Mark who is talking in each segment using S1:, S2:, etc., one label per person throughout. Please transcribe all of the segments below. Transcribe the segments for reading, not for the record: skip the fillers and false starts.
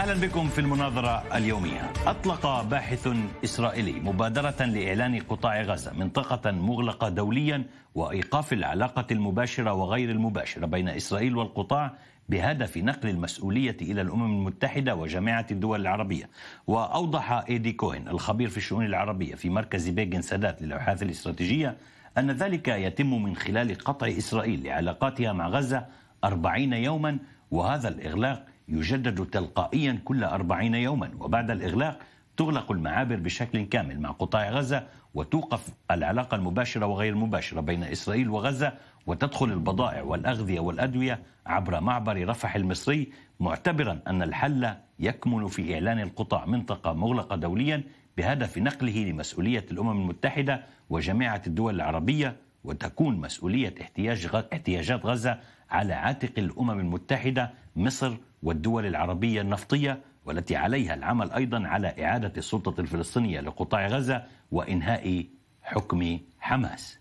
S1: أهلا بكم في المناظرة اليومية. أطلق باحث إسرائيلي مبادرة لإعلان قطاع غزة منطقة مغلقة دوليا وإيقاف العلاقة المباشرة وغير المباشرة بين إسرائيل والقطاع بهدف نقل المسؤولية إلى الأمم المتحدة وجامعة الدول العربية. وأوضح إيدي كوهن الخبير في الشؤون العربية في مركز بيغن سادات للأبحاث الاستراتيجية أن ذلك يتم من خلال قطع إسرائيل لعلاقاتها مع غزة 40 يوما، وهذا الإغلاق يجدد تلقائيا كل 40 يوما، وبعد الإغلاق تغلق المعابر بشكل كامل مع قطاع غزة وتوقف العلاقة المباشرة وغير المباشرة بين إسرائيل وغزة، وتدخل البضائع والأغذية والأدوية عبر معبر رفح المصري، معتبرا أن الحل يكمن في إعلان القطاع منطقة مغلقة دوليا بهدف نقله لمسؤولية الأمم المتحدة وجامعة الدول العربية، وتكون مسؤولية احتياجات غزة على عاتق الأمم المتحدة، مصر والدول العربية النفطية، والتي عليها العمل أيضا على إعادة السلطة الفلسطينية لقطاع غزة وإنهاء حكم حماس.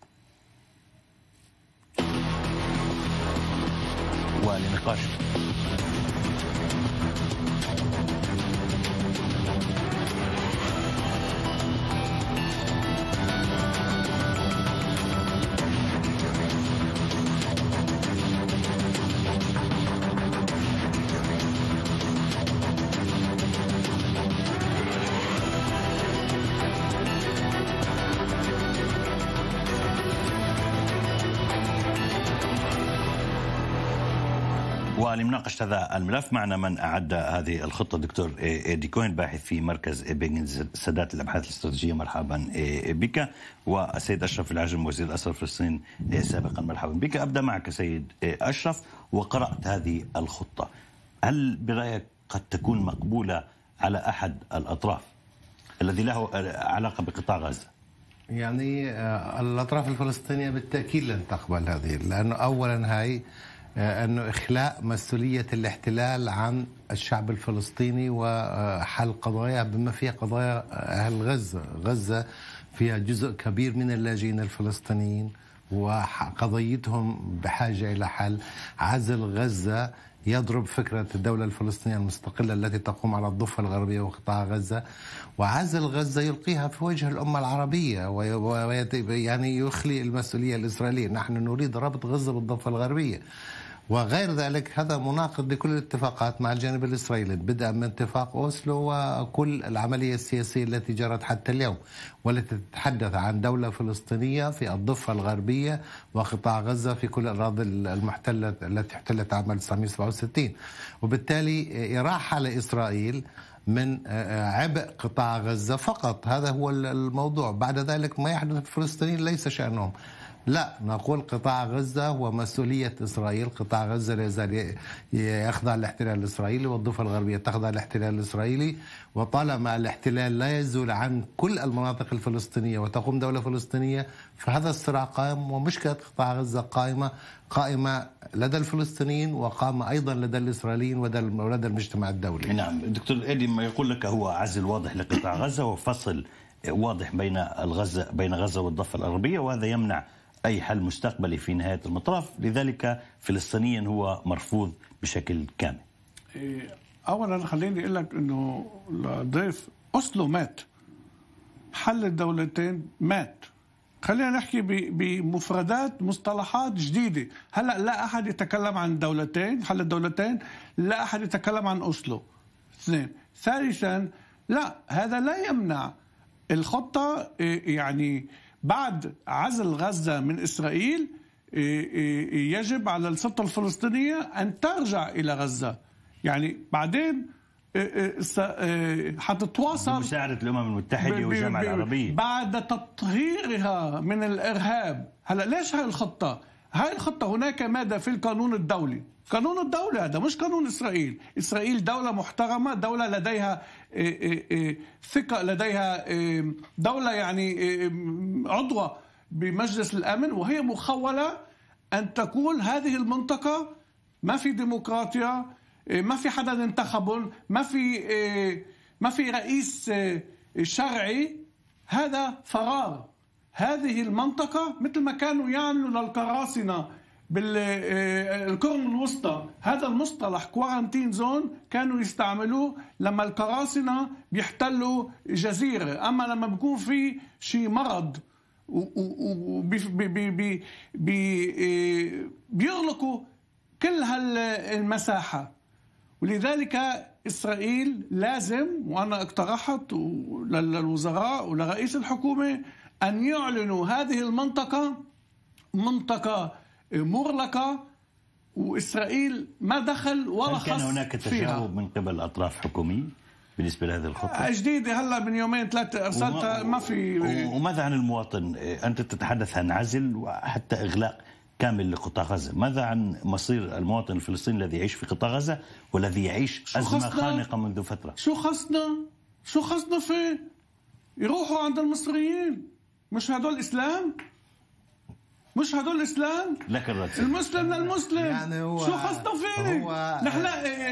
S1: ولنقاش ولمناقشة هذا الملف معنا من أعد هذه الخطة دكتور إيدي كوهن باحث في مركز بيغن سادات للأبحاث الاستراتيجية، مرحبا بك. والسيد أشرف العجم وزير الأسرى فلسطين سابقا، مرحبا بك. أبدأ معك سيد أشرف، وقرأت هذه الخطة، هل برأيك قد تكون مقبولة على أحد الأطراف الذي له علاقة بقطاع غزة؟
S2: يعني الأطراف الفلسطينية بالتأكيد لن تقبل هذه، لأنه أولا هاي أنه إخلاء مسؤولية الاحتلال عن الشعب الفلسطيني وحل قضايا بما فيها قضايا أهل غزة. غزة فيها جزء كبير من اللاجئين الفلسطينيين وقضيتهم بحاجة إلى حل. عزل غزة يضرب فكرة الدولة الفلسطينية المستقلة التي تقوم على الضفة الغربية وقطاع غزة، وعزل غزة يلقيها في وجه الأمة العربية ويعني يخلي المسؤولية الإسرائيلية. نحن نريد ربط غزة بالضفة الغربية وغير ذلك. هذا مناقض لكل الاتفاقات مع الجانب الإسرائيلي، بدءا من اتفاق أوسلو وكل العملية السياسية التي جرت حتى اليوم، والتي تتحدث عن دولة فلسطينية في الضفة الغربية وقطاع غزة في كل الأراضي المحتلة التي احتلت عام 1967. وبالتالي إراحة لإسرائيل من عبء قطاع غزة فقط، هذا هو الموضوع. بعد ذلك ما يحدث الفلسطينيين ليس شأنهم. لا، نقول قطاع غزة هو مسؤولية إسرائيل. قطاع غزة لا يزال يخضع للاحتلال الإسرائيلي والضفة الغربية تخضع للاحتلال الإسرائيلي، وطالما الاحتلال لا يزول عن كل المناطق الفلسطينية وتقوم دولة فلسطينية فهذا الصراع قائم، ومشكلة قطاع غزة قائمة لدى الفلسطينيين وقائمة أيضا لدى الإسرائيليين ولدى المجتمع الدولي.
S1: نعم دكتور إيدي، ما يقول لك هو عزل واضح لقطاع غزة وفصل واضح بين غزة والضفة الغربية، وهذا يمنع أي حل مستقبلي في نهاية المطاف، لذلك فلسطينيا هو مرفوض بشكل كامل.
S3: أولا خليني أقول لك أنه الضيف أوسلو مات، حل الدولتين مات. خلينا نحكي بمفردات مصطلحات جديدة. هلأ لا أحد يتكلم عن دولتين، حل الدولتين، لا أحد يتكلم عن أوسلو. اثنين. ثالثا، لا، هذا لا يمنع الخطة. يعني بعد عزل غزة من إسرائيل يجب على السلطة الفلسطينية أن ترجع إلى غزة. يعني بعدين حتتواصل
S1: بمساعدة الأمم المتحدة والجامعة العربية
S3: بعد تطهيرها من الإرهاب. هلا ليش هاي الخطة؟ هاي الخطة هناك مادة في القانون الدولي. قانون الدولة هذا مش قانون إسرائيل. إسرائيل دولة محترمة، دولة لديها ثقة، لديها دولة يعني عضوة بمجلس الأمن، وهي مخولة أن تكون هذه المنطقة ما في ديمقراطية، ما في حدا انتخبهم، ما في رئيس شرعي، هذا فراغ. هذه المنطقة مثل ما كانوا يعملوا للقراصنة بالقرن الوسطى هذا المصطلح كوارنتين زون كانوا يستعملوه لما القراصنة بيحتلوا جزيرة، أما لما بيكون في شيء مرض بيغلقوا كل هالمساحة. ولذلك إسرائيل لازم، وأنا اقترحت للوزراء ولرئيس الحكومة أن يعلنوا هذه المنطقة منطقة مغلقة وإسرائيل ما دخل ولا خص فيها.
S1: كان هناك تجاوب من قبل أطراف حكومية بالنسبة لهذه الخطة؟
S3: جديدة هلا من يومين ثلاثة أرسلتها ما في.
S1: وماذا عن المواطن؟ أنت تتحدث عن عزل وحتى إغلاق كامل لقطاع غزة، ماذا عن مصير المواطن الفلسطيني الذي يعيش في قطاع غزة والذي يعيش أزمة خانقة منذ فترة؟
S3: شو خصنا فيه؟ يروحوا عند المصريين، مش هدول الإسلام؟ مش هدول الإسلام؟
S1: لك الرد.
S3: المسلم للمسلم.
S2: يعني
S3: شو خصنا فيه؟ نحن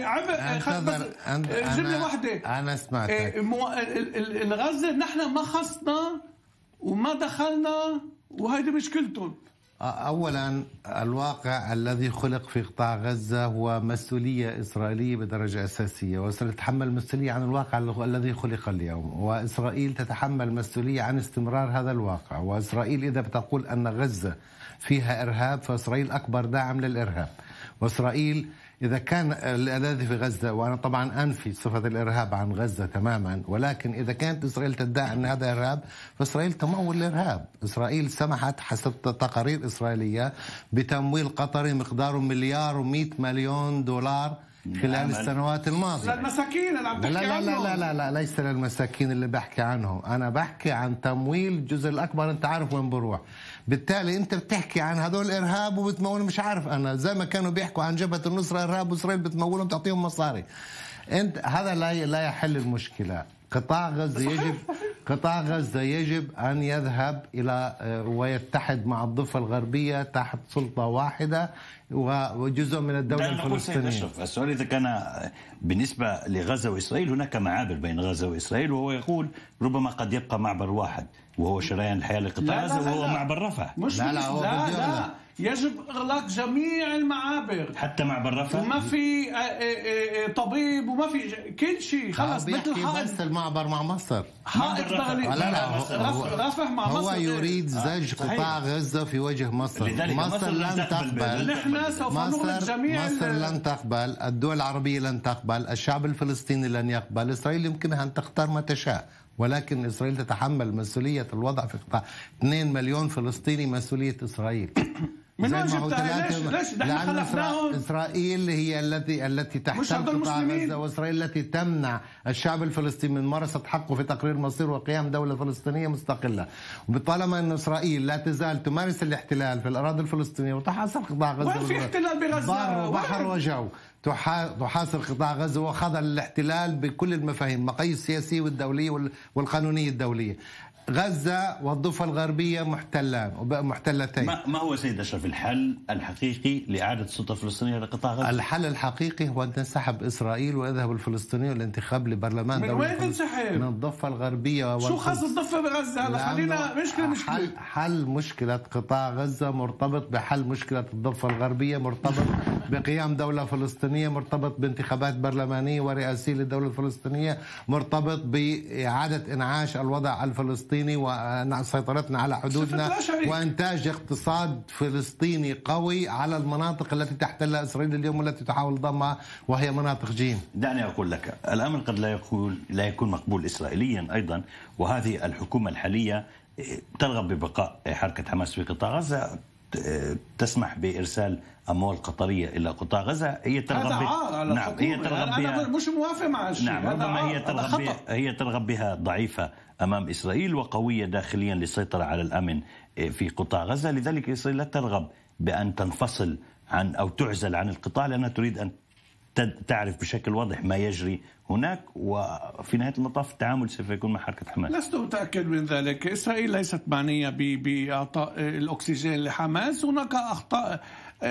S3: عبء جملة واحدة.
S2: أنا سمعتك.
S3: الغزة نحن ما خصنا وما دخلنا، وهيدي مشكلتهم.
S2: أولا الواقع الذي خلق في قطاع غزة هو مسؤولية إسرائيلية بدرجة أساسية، وإسرائيل تتحمل مسؤولية عن الواقع الذي خلق اليوم، وإسرائيل تتحمل مسؤولية عن استمرار هذا الواقع. وإسرائيل إذا بتقول أن غزة فيها إرهاب فإسرائيل أكبر داعم للإرهاب. وإسرائيل إذا كان الذي في غزة، وأنا طبعا أنفي صفة الإرهاب عن غزة تماما، ولكن إذا كانت إسرائيل تدعي أن هذا إرهاب فإسرائيل تمول الإرهاب. إسرائيل سمحت حسب تقارير إسرائيلية بتمويل قطري مقداره $1,200,000,000 خلال السنوات الماضية
S3: للمساكين اللي عم تحكي عنهم.
S2: لا ليس للمساكين اللي بحكي عنهم، أنا بحكي عن تمويل الجزء الأكبر. أنت عارف وين بروح، بالتالي أنت بتحكي عن هذول الإرهاب وبتمول. مش عارف أنا زي ما كانوا بيحكوا عن جبهة النصرة إرهاب وإسرائيل بتمولهم تعطيهم مصاري. أنت هذا لا يحل المشكلة. قطاع غزة يجب أن يذهب إلى ويتحد مع الضفة الغربية تحت سلطة واحدة وجزء من الدولة الفلسطينية.
S1: السؤال إذا كان بالنسبة لغزة وإسرائيل هناك معابر بين غزة وإسرائيل، وهو يقول ربما قد يبقى معبر واحد وهو شريان الحياة لقطاع غزة وهو معبر رفح.
S3: لا يجب إغلاق جميع المعابر حتى معبر رفح، وما في طبيب وما في كل شيء. خلص مثل حائط.
S2: بس المعبر مع مصر،
S3: حائط رفح مع مصر.
S2: هو يريد زج قطاع غزة في وجه مصر. مصر لن تقبل.
S3: نحن سوف نغلق جميع
S2: مصر لن تقبل، الدول العربية لن تقبل، الشعب الفلسطيني لن يقبل. إسرائيل يمكنها أن تختار ما تشاء، ولكن إسرائيل تتحمل مسؤولية الوضع في قطاع 2 مليون فلسطيني. مسؤولية إسرائيل.
S3: من وين جبتها؟ ليش؟
S2: لأن إسرائيل هي التي تحتل قطاع غزة، وإسرائيل التي تمنع الشعب الفلسطيني من ممارسة حقه في تقرير مصير وقيام دولة فلسطينية مستقلة. وبطالما أن إسرائيل لا تزال تمارس الاحتلال في الأراضي الفلسطينية وتحاصر قطاع غزة،
S3: وين في احتلال بغزة؟
S2: بر وبحر وجو، تحاصر قطاع غزة وخضع للاحتلال بكل المفاهيم، المقاييس السياسية والدولية والقانونية الدولية. غزة والضفة الغربية محتلتين.
S1: ما هو سيد أشرف الحل الحقيقي لإعادة السلطة الفلسطينية لقطاع غزة؟
S2: الحل الحقيقي هو أن تنسحب إسرائيل ويذهب الفلسطينيون للانتخاب لبرلمان
S3: من وين تنسحب؟
S2: من الضفة الغربية.
S3: شو خاص الضفة بغزة؟ هلا خلينا مشكلة.
S2: حل مشكلة قطاع غزة مرتبط بحل مشكلة الضفة الغربية، مرتبط بقيام دولة فلسطينية، مرتبط بانتخابات برلمانية ورئاسية للدولة الفلسطينية، مرتبط بإعادة إنعاش الوضع الفلسطيني وسيطرتنا على حدودنا وإنتاج اقتصاد فلسطيني قوي على المناطق التي تحتلها إسرائيل اليوم والتي تحاول ضمها، وهي مناطق جيم.
S1: دعني أقول لك الأمر قد لا يكون مقبول إسرائيليا أيضا، وهذه الحكومة الحالية ترغب ببقاء حركة حماس في قطاع غزة، تسمح بإرسال أموال قطرية إلى قطاع غزة. هي ترغب
S3: هي ترغب بها. أنا مش موافق مع الشيء.
S1: نعم، ربما هي ترغب بها ضعيفة أمام إسرائيل وقوية داخليا للسيطرة على الأمن في قطاع غزة. لذلك إسرائيل لا ترغب بأن تنفصل عن أو تعزل عن القطاع، لأنها تريد أن تعرف بشكل واضح ما يجري هناك، وفي نهاية المطاف التعامل سوف يكون مع حركة حماس.
S3: لست متأكد من ذلك. إسرائيل ليست معنية بإعطاء الأكسجين لحماس. هناك أخطاء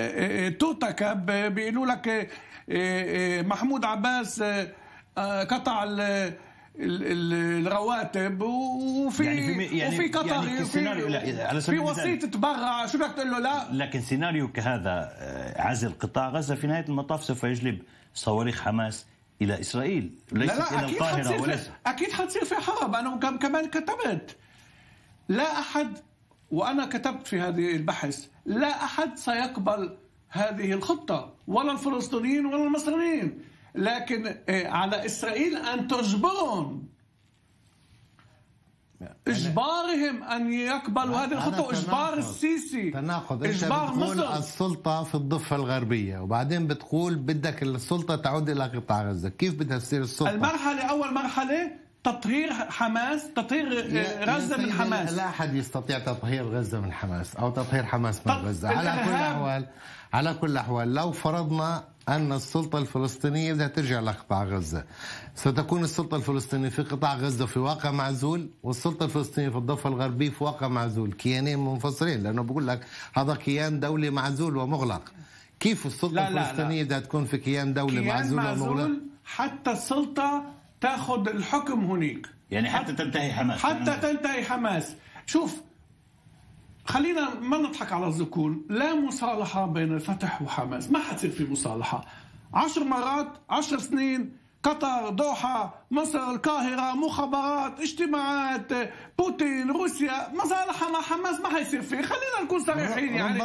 S3: ترتكب. بيقولوا لك محمود عباس قطع الرواتب وفي وفي قطر في وسيط تبرع، شو بدك تقول له؟ لا.
S1: لكن سيناريو كهذا عزل قطاع غزة في نهاية المطاف سوف يجلب صواريخ حماس إلى إسرائيل، ليست إلى القاهرة. وليس
S3: أكيد حتصير في حرب. أنا كمان كتبت، لا أحد، وأنا كتبت في هذه البحث، لا أحد سيقبل هذه الخطة، ولا الفلسطينيين ولا المصريين، لكن على إسرائيل أن تجبرهم، إجبارهم أن يقبلوا هذه الخطة، وإجبار السيسي،
S2: تناقض.
S3: إجبار
S2: مصر. السلطة في الضفة الغربية، وبعدين بتقول بدك السلطة تعود إلى قطاع غزة. كيف بدها تصير السلطة؟
S3: المرحلة أول مرحلة تطهير حماس، تطهير غزة من حماس.
S2: لا أحد يستطيع تطهير غزة من حماس أو تطهير حماس من غزة. على كل الأحوال لو فرضنا أن السلطة الفلسطينية بدها ترجع لقطاع غزة، ستكون السلطة الفلسطينية في قطاع غزة في واقع معزول، والسلطة الفلسطينية في الضفة الغربية في واقع معزول، كيانين منفصلين، لأنه بقول لك هذا كيان دولي معزول ومغلق. كيف السلطة الفلسطينية بدها تكون في كيان دولي معزول ومغلق؟
S3: حتى السلطة تأخذ الحكم هناك،
S1: يعني حتى تنتهي حماس.
S3: حتى تنتهي حماس. شوف، خلينا ما نضحك على الذكور، لا مصالحة بين الفتح وحماس، ما حتصير في مصالحة. 10 مرات، 10 سنين، قطر، دوحة، مصر، القاهرة، مخابرات، اجتماعات، بوتين، روسيا، مصالحة مع حماس ما حيصير فيه. خلينا نكون صريحين. يعني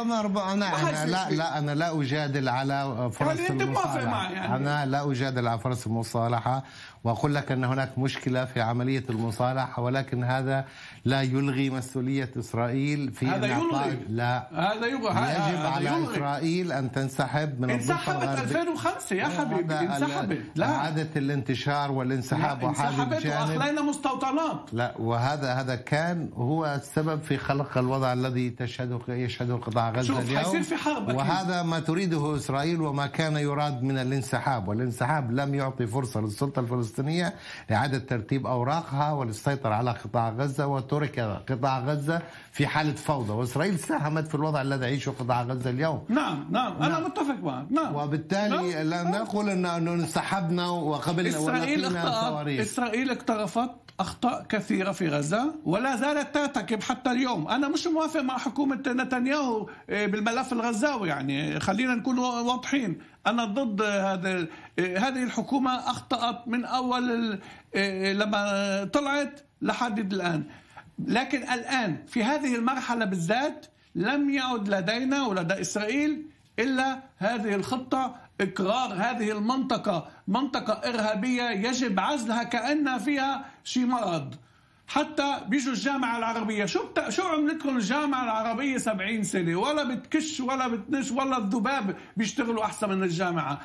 S2: أنا لا أجادل على فرص المصالحة. يعني أنا لا أجادل على فرص المصالحة، وأقول لك أن هناك مشكلة في عملية المصالحة، ولكن هذا لا يلغي مسؤولية إسرائيل في
S3: هذا يلغي.
S2: لا،
S3: هذا
S2: يجب على إسرائيل أن تنسحب من الضفة الغربية.
S3: انسحبت 2005 يا حبيبي، انسحبت. لا،
S2: إعادة الانتشار والانسحاب وحاد الجانب،
S3: وأخلينا مستوطنات.
S2: لا، وهذا كان هو السبب في خلق الوضع الذي يشهده قطاع غزة اليوم.
S3: في حرب
S2: وهذا ما تريده إسرائيل وما كان يراد من الانسحاب، والانسحاب لم يعطي فرصة للسلطة الفلسطينية لإعادة ترتيب أوراقها وللسيطرة على قطاع غزة، وترك قطاع غزة في حالة فوضى، وإسرائيل ساهمت في الوضع الذي يعيشه قطاع غزة اليوم.
S3: نعم أنا متفق معك. نعم.
S2: وبالتالي لا نقول أنه انسحبنا وقبلنا
S3: إسرائيل اقترفت أخطاء كثيرة في غزة ولا زالت ترتكب حتى اليوم. أنا مش موافق مع حكومة نتنياهو بالملف الغزاوي، يعني خلينا نكون واضحين. أنا ضد هذه الحكومة. أخطأت من أول لما طلعت لحد الآن، لكن الآن في هذه المرحلة بالذات لم يعد لدينا ولدى إسرائيل إلا هذه الخطة، إقرار هذه المنطقة منطقة إرهابية يجب عزلها كأن فيها شي مرض. حتى بيجوا الجامعة العربية، شو عملتكم الجامعة العربية 70 سنة؟ ولا بتكش ولا بتنش ولا الذباب بيشتغلوا أحسن من الجامعة.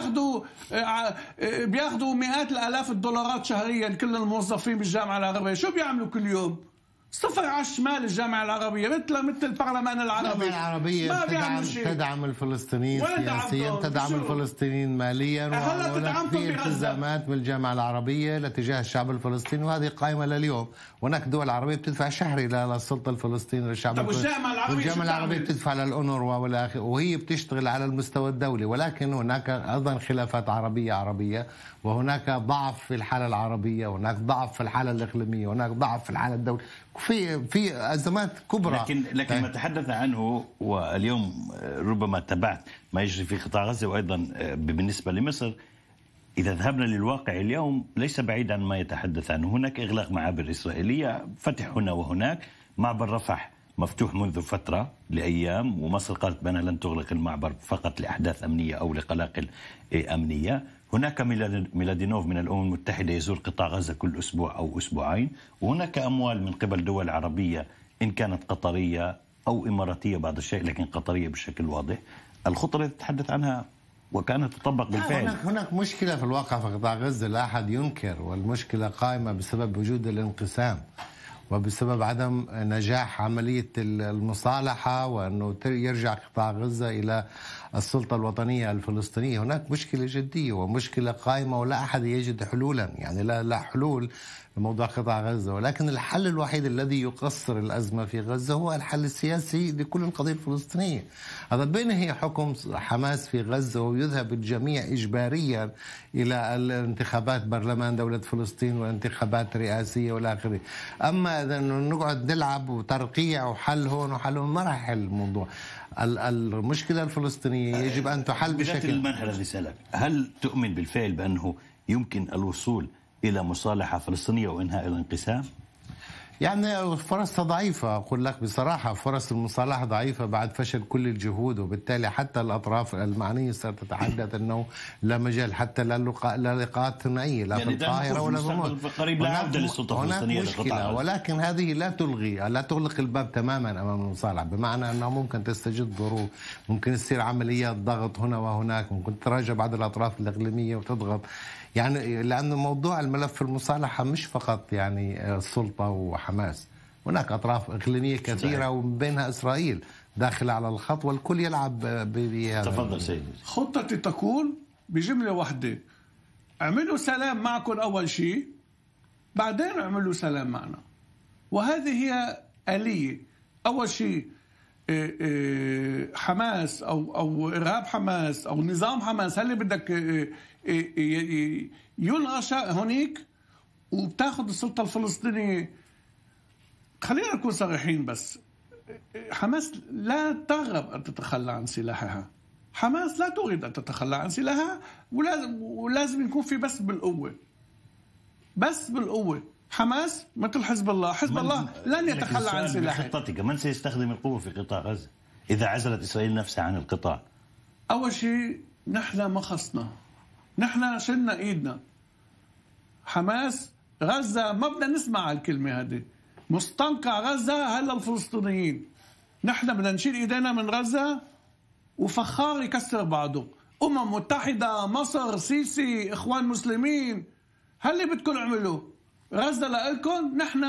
S3: بياخدوا مئات الآلاف الدولارات شهريا كل الموظفين بالجامعة العربية. شو بيعملوا كل يوم؟ صفر على الشمال. الجامعة العربية مثل البرلمان العربي.
S2: العربية تدعم الفلسطينيين سياسيا، تدعم الفلسطينيين ماليا، وفي التزامات من الجامعة العربية لتجاه الشعب الفلسطيني، وهذه قائمة لليوم. هناك دول عربية بتدفع شهري للسلطة الفلسطينية للشعب الفلسطيني، والجامعة العربية بتدفع للأونروا وهي بتشتغل على المستوى الدولي. ولكن هناك أيضا خلافات عربية، وهناك ضعف في الحالة العربية، وهناك ضعف في الحالة الإقليمية، وهناك ضعف في الحالة الدولية، في أزمات كبرى.
S1: لكن ما تحدث عنه، واليوم ربما تابعت ما يجري في قطاع غزة وأيضا بالنسبة لمصر. إذا ذهبنا للواقع اليوم ليس بعيد عن ما يتحدث عنه. هناك إغلاق معابر إسرائيلية، فتح هنا وهناك. معبر رفح مفتوح منذ فترة لأيام، ومصر قالت بأنها لن تغلق المعبر فقط لأحداث أمنية أو لقلاقل أمنية. هناك ميلادينوف من الأمم المتحدة يزور قطاع غزة كل أسبوع أو أسبوعين. وهناك أموال من قبل دول عربية، إن كانت قطرية أو إماراتية بعض الشيء، لكن قطرية بشكل واضح. الخطة التي تتحدث عنها وكانت تطبق بالفعل.
S2: هناك مشكلة في الواقع في قطاع غزة لا أحد ينكر، والمشكلة قائمة بسبب وجود الانقسام. وبسبب عدم نجاح عملية المصالحة وأنه يرجع قطاع غزة إلى السلطة الوطنية الفلسطينية. هناك مشكلة جدية ومشكلة قائمة ولا أحد يجد حلولا، يعني لا حلول لموضوع قطاع غزة، ولكن الحل الوحيد الذي يقصر الأزمة في غزة هو الحل السياسي لكل القضية الفلسطينية. هذا بينهي حكم حماس في غزة ويذهب الجميع إجباريا إلى الانتخابات برلمان دولة فلسطين وانتخابات رئاسية والى آخره. أما إذا نقعد نلعب وترقيع وحل هون وحل هون ما راح يحل الموضوع. المشكلة الفلسطينية يجب أن تحل بشكل.
S1: المنحل الذي سألك، هل تؤمن بالفعل بأنه يمكن الوصول إلى مصالحة فلسطينية وإنهاء الانقسام؟
S2: يعني فرصها ضعيفة، أقول لك بصراحة فرص المصالحة ضعيفة بعد فشل كل الجهود، وبالتالي حتى الأطراف المعنية صارت تتحدث أنه لا مجال حتى لا لقاءات ثنائية لا
S1: يعني
S2: في القاهرة ولا في
S1: المستقبل القريب لا عودة للسلطة الفلسطينية
S2: مشكلة، ولكن هذه لا تغلق الباب تماما أمام المصالحة، بمعنى أنه ممكن تستجد ظروف، ممكن تصير عمليات ضغط هنا وهناك، ممكن تراجع بعض الأطراف الإقليمية وتضغط، يعني لأنه موضوع الملف المصالحة مش فقط يعني السلطة وحماس، هناك أطراف إقليمية كثيرة ومن بينها إسرائيل داخل على الخط والكل يلعب بهذا.
S1: تفضل سيدي.
S3: خطتي تكون بجملة واحدة: اعملوا سلام معكم أول شيء، بعدين اعملوا سلام معنا. وهذه هي آلية. أول شيء حماس أو إرهاب حماس أو نظام حماس، هل بدك يلغى هونيك وبتاخذ السلطة الفلسطينية. خلينا نكون صريحين، بس حماس لا ترغب أن تتخلى عن سلاحها، حماس لا تريد أن تتخلى عن سلاحها، ولازم يكون في بس بالقوة. حماس مثل حزب الله لن يتخلى عن سلاحه.
S1: بخطتك من سيستخدم القوة في قطاع غزة إذا عزلت إسرائيل نفسها عن القطاع؟
S3: أول شيء نحن ما خصنا، نحن شلنا إيدنا. حماس غزة ما بدنا نسمع الكلمة هذه، مستنقع غزة هلا الفلسطينيين. نحن بدنا نشيل إيدينا من غزة وفخار يكسر بعضه. متحدة، مصر، سيسي، إخوان مسلمين، هل اللي بدكم اعملوا غزة لألكم. نحن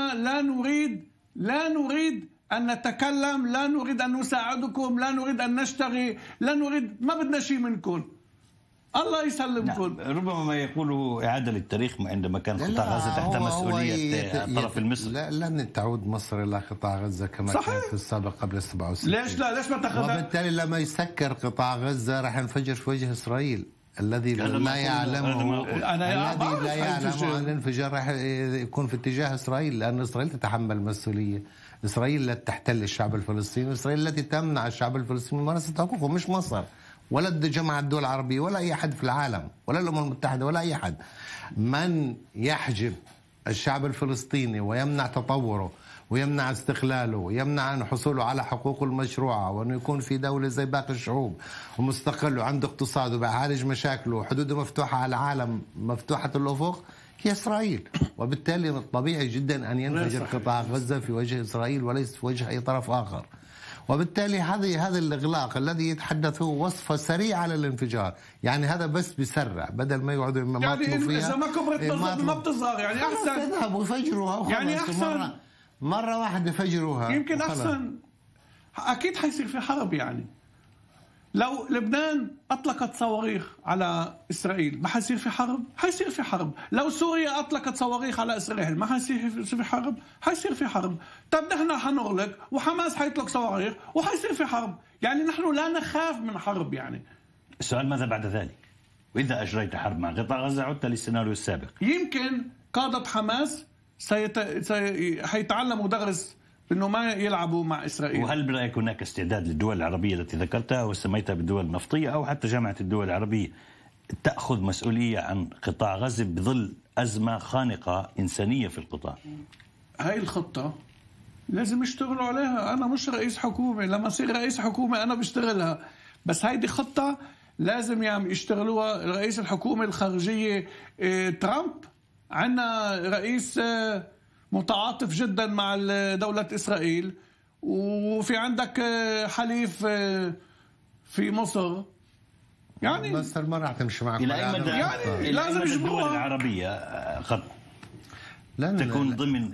S3: لا نريد أن نتكلم، لا نريد أن نساعدكم، لا نريد أن نشتغي، ما بدنا شيء منكم. الله يسلمكم.
S1: ربما ما يقوله إعادة للتاريخ عندما كان قطاع غزة تحت مسؤولية الطرف المصري.
S2: لن تعود مصر إلى قطاع غزة كما كانت في السابق قبل 67.
S3: ليش ما تاخذها؟
S2: وبالتالي لما يسكر قطاع غزة راح ينفجر في وجه إسرائيل الذي لا يعلمه عن الانفجار راح يكون في اتجاه إسرائيل، لأن إسرائيل تتحمل مسؤولية. إسرائيل لا تحتل الشعب الفلسطيني، إسرائيل التي تمنع الشعب الفلسطيني ممارسة حقوقه، مش مصر ولا جماعة الدول العربية ولا أي أحد في العالم ولا الأمم المتحدة ولا أي أحد. من يحجب الشعب الفلسطيني ويمنع تطوره ويمنع استقلاله ويمنع عن حصوله على حقوقه المشروعة وأنه يكون في دولة زي باقي الشعوب ومستقل وعنده اقتصاد وبيعالج مشاكله وحدوده مفتوحة على العالم مفتوحة الأفق هي إسرائيل. وبالتالي طبيعي جدا أن ينفجر قطاع غزة في وجه إسرائيل وليس في وجه أي طرف آخر. وبالتالي هذا الإغلاق الذي يتحدث هو وصفة سريعة للانفجار، يعني هذا بس بيسرع بدل ما يقعدوا
S3: يعني إذا ما كبرت ما بتصغر، يعني أحسن
S2: تذهبوا فجروها،
S3: يعني أحسن
S2: مرة واحدة فجروها
S3: يمكن أحسن. أكيد حيصير في حرب، يعني لو لبنان أطلقت صواريخ على إسرائيل ما حيصير في حرب؟ حيصير في حرب. لو سوريا أطلقت صواريخ على إسرائيل ما حيصير في حرب؟ حيصير في حرب. طب نحن حنغلق وحماس حيطلق صواريخ وحيصير في حرب. يعني نحن لا نخاف من حرب. يعني
S1: السؤال ماذا بعد ذلك؟ وإذا أجريت حرب مع قطاع غزة عدت للسيناريو السابق.
S3: يمكن قادة حماس حيتعلموا درس انه ما يلعبوا مع اسرائيل.
S1: وهل برايك هناك استعداد للدول العربيه التي ذكرتها وسميتها بالدول النفطيه او حتى جامعه الدول العربيه تاخذ مسؤوليه عن قطاع غزه بظل ازمه خانقه انسانيه في القطاع؟
S3: هاي الخطه لازم يشتغلوا عليها. انا مش رئيس حكومه، لما اصير رئيس حكومه انا بشتغلها، بس هيدي خطه لازم يشتغلوها رئيس الحكومه الخارجيه ترامب. عندنا رئيس متعاطف جدا مع دولة إسرائيل، وفي عندك حليف في مصر. يعني
S2: مصر ما راح تمشي معك
S1: إلى أي مدى؟
S3: يعني لازم
S1: الدول العربية خط تكون ضمن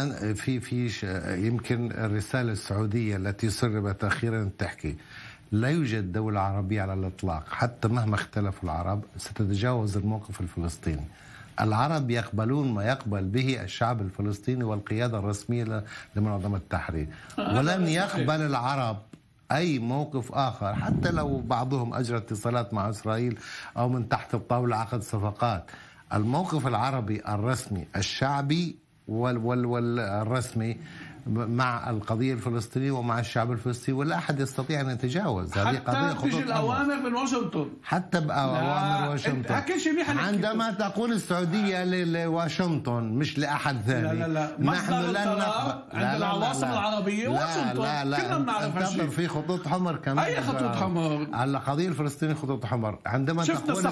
S2: يمكن الرسالة السعودية التي سربت أخيرا تحكي لا يوجد دولة عربية على الإطلاق حتى مهما اختلف العرب ستتجاوز الموقف الفلسطيني. العرب يقبلون ما يقبل به الشعب الفلسطيني والقيادة الرسمية لمنظمة التحرير، ولن يقبل العرب أي موقف آخر حتى لو بعضهم أجرى اتصالات مع إسرائيل أو من تحت الطاولة عقد صفقات. الموقف العربي الرسمي الشعبي والرسمي مع القضية الفلسطينية ومع الشعب الفلسطيني، ولا أحد يستطيع أن يتجاوز هذه قضية
S3: حتى تجي الأوامر من واشنطن،
S2: حتى بأوامر واشنطن. عندما تقول السعودية لواشنطن مش لأحد ثاني.
S3: لا نحن لن نقبل. عند العواصم العربية واشنطن كلنا بنعرف هالشيء.
S2: في خطوط حمر كمان.
S3: أي خطوط حمر؟
S2: على القضية الفلسطينية خطوط حمر. عندما تقول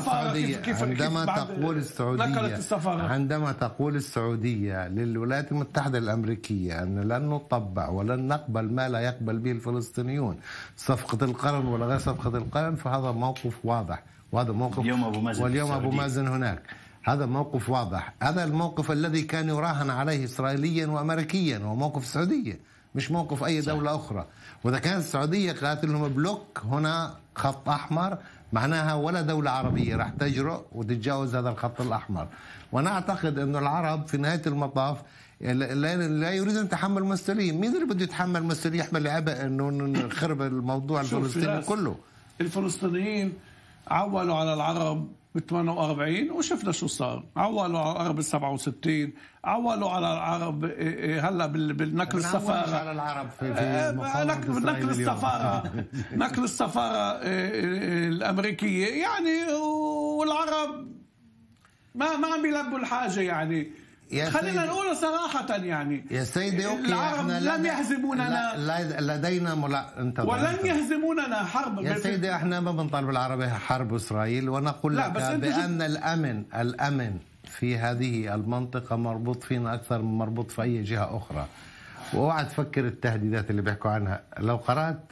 S2: السعودية للولايات المتحدة الأمريكية أن لن نطبع ولن نقبل ما لا يقبل به الفلسطينيون، صفقة القرن ولا غير صفقة القرن، فهذا موقف واضح، وهذا موقف واليوم أبو مازن هناك. هذا موقف واضح. هذا الموقف الذي كان يراهن عليه إسرائيليا وأمريكيا، هو موقف السعودية مش موقف أي دولة أخرى. وإذا كانت السعودية قالت لهم بلوك هنا خط أحمر، معناها ولا دولة عربية راح تجرؤ وتتجاوز هذا الخط الأحمر. وأنا أعتقد أن العرب في نهاية المطاف لا يريد أن يتحمل مسؤولية. مين اللي بده يتحمل مسؤولية يحمل عبء أنه نخرب الموضوع الفلسطيني كله؟
S3: الفلسطينيين عولوا على العرب ب 48 وشفنا شو صار. عولوا على العرب ب 67، عولوا على العرب هلا بالنقل السفارة.
S2: على العرب في
S3: نقل السفارة نقل السفارة الأمريكية يعني، والعرب ما عم بيلبوا الحاجة يعني. خلينا نقول صراحة يعني
S2: يا سيدي
S3: العرب لم يهزموننا،
S2: لدينا
S3: ولن يهزموننا حرب.
S2: يا سيدي احنا ما بنطالب العرب حرب إسرائيل، ونقول لك بأن الأمن في هذه المنطقة مربوط فينا أكثر من مربوط في أي جهة أخرى. واوعى تفكر التهديدات اللي بيحكوا عنها. لو قرأت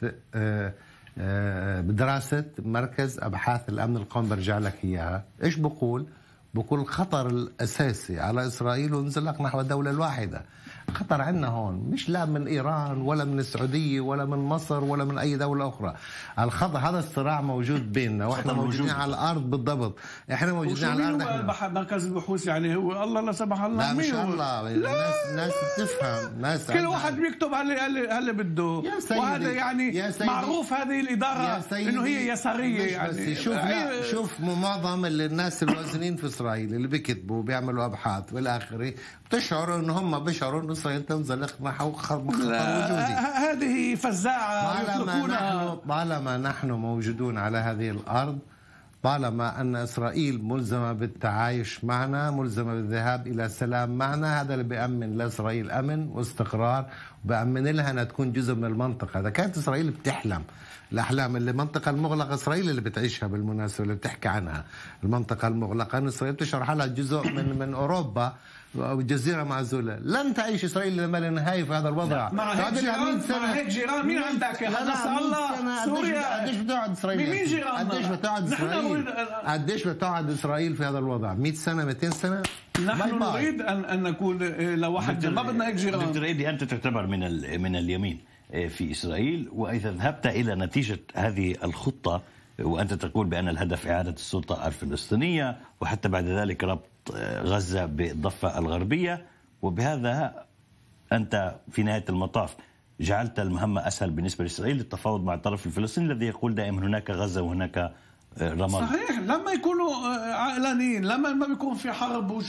S2: بدراسة مركز أبحاث الأمن القومي برجع لك إياها، إيش بقول الخطر الأساسي على إسرائيل وانزلق نحو الدولة الواحدة. خطر عندنا هون مش لا من إيران ولا من السعودية ولا من مصر ولا من أي دولة أخرى. الخطر هذا الصراع موجود بيننا، وإحنا موجودين على الأرض. بالضبط إحنا موجودين على الأرض.
S3: مركز البحوث يعني هو الله لا سمح الله.
S2: لا مش الله. الناس تفهم، ناس
S3: كل واحد بيكتب اللي بده، وهذا يعني معروف. هذه الإدارة إنه هي يسارية يعني.
S2: شوف معظم الناس الوازنين في إسرائيل اللي بيكتبوا بيعملوا أبحاث والآخري بتشعروا إن هم بيشعروا إنه إسرائيل تنزلق نحو خطر وجودي.
S3: هذه فزاعة يطلقونها.
S2: طالما نحن موجودون على هذه الأرض، طالما أن إسرائيل ملزمة بالتعايش معنا، ملزمة بالذهاب إلى سلام معنا، هذا اللي بيأمن لإسرائيل أمن واستقرار، وبيأمن لها أنها تكون جزء من المنطقة. إذا كانت إسرائيل بتحلم الأحلام اللي المنطقة المغلقة، إسرائيل اللي بتعيشها بالمناسبة اللي بتحكي عنها المنطقة المغلقة، أن إسرائيل بتشرح لها جزء من أوروبا وجزيرة معزولة. لن تعيش إسرائيل لما لا نهاية في هذا الوضع.
S3: مع هيك جيران مين عندك؟ نسأل الله. سوريا
S2: قديش بتقعد إسرائيل؟
S3: مين جيراننا؟
S2: قديش بتقعد إسرائيل في هذا الوضع؟ 100 سنة 200 سنة؟
S3: نحن نريد أن نكون لواحد، ما بدنا هيك جيران.
S1: دكتور إيدي، أنت تعتبر من اليمين في إسرائيل، وإذا ذهبت إلى نتيجة هذه الخطة وأنت تقول بأن الهدف إعادة السلطة الفلسطينية وحتى بعد ذلك ربط غزة بالضفة الغربية، وبهذا أنت في نهاية المطاف جعلت المهمة أسهل بالنسبة لإسرائيل للتفاوض مع الطرف الفلسطيني الذي يقول دائما هناك غزة وهناك رمال.
S3: صحيح، لما يكونوا عقلانيين، لما ما بيكون في حرب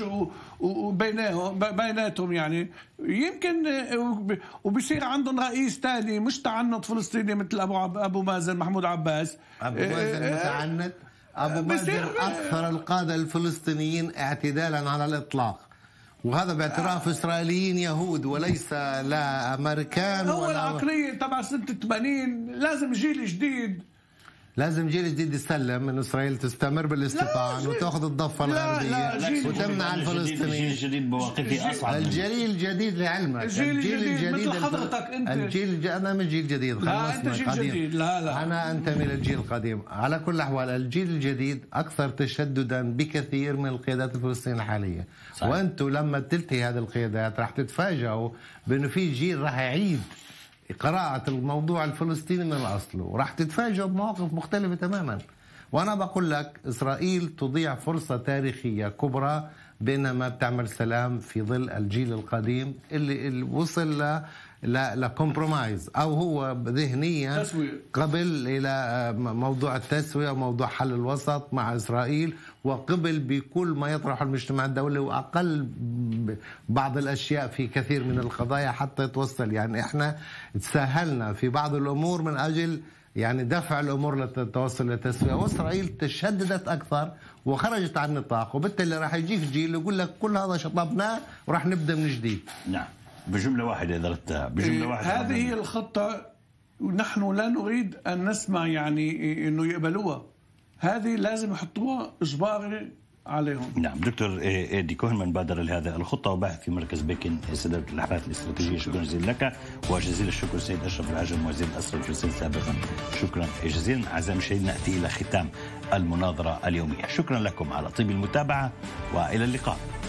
S3: بيناتهم يعني يمكن، وبيصير عندهم رئيس ثاني مش تعنت فلسطيني مثل أبو مازن محمود عباس.
S2: أبو مازن متعنت. أبو مازن أكثر القادة الفلسطينيين اعتدالا على الإطلاق، وهذا باعتراف إسرائيليين يهود وليس لا أمريكان.
S3: هو العقلية تبع سنة 80 لازم جيل جديد
S2: لازم جيل جديد يسلم من اسرائيل تستمر بالاستيطان وتاخذ الضفه الغربيه وتمنع الفلسطينيين.
S1: الجيل الجديد مواقفه اصعب.
S2: الجيل الجديد لعلمك،
S3: الجيل الجديد مثل حضرتك انت.
S2: انا مش جيل جديد،
S3: لا انت جيل جديد. لا
S2: انا انتمي للجيل القديم. على كل الاحوال الجيل الجديد اكثر تشددا بكثير من القيادات الفلسطينيه الحاليه. وانتم لما تلتهي هذه القيادات راح تتفاجئوا بانه في جيل راح يعيد قراءة الموضوع الفلسطيني من الأصل، وراح تتفاجئوا بمواقف مختلفة تماما. وأنا بقول لك إسرائيل تضيع فرصة تاريخية كبرى بينما بتعمل سلام في ظل الجيل القديم اللي وصل لكومبرومايز أو هو ذهنيا قبل إلى موضوع التسوية وموضوع حل الوسط مع إسرائيل، وقبل بكل ما يطرح المجتمع الدولي وأقل بعض الأشياء في كثير من القضايا حتى يتوصل. يعني إحنا تساهلنا في بعض الأمور من أجل يعني دفع الأمور للتوصل للتسوية، وإسرائيل تشددت أكثر وخرجت عن النطاق، وبالتالي راح يجيك جيل يقول لك كل هذا شطبناه وراح نبدأ من جديد.
S1: نعم بجملة واحدة إذا ردتها بجملة واحدة.
S3: هذه هي الخطة، ونحن لا نريد أن نسمع يعني أنه يقبلوها، هذه لازم يحطوها إجباري عليهم.
S1: نعم دكتور إيدي كوهن بادر لهذا الخطة وباحث في مركز بيكن سداد الأبحاث الاستراتيجية. شكرا جزيلا لك، وجزيل الشكر سيد أشرف العجم وزير الأسرى الفلسطيني سابقا. شكرا جزيلا. أعزائي المشاهدين نأتي إلى ختام المناظرة اليومية. شكرا لكم على طيب المتابعة وإلى اللقاء.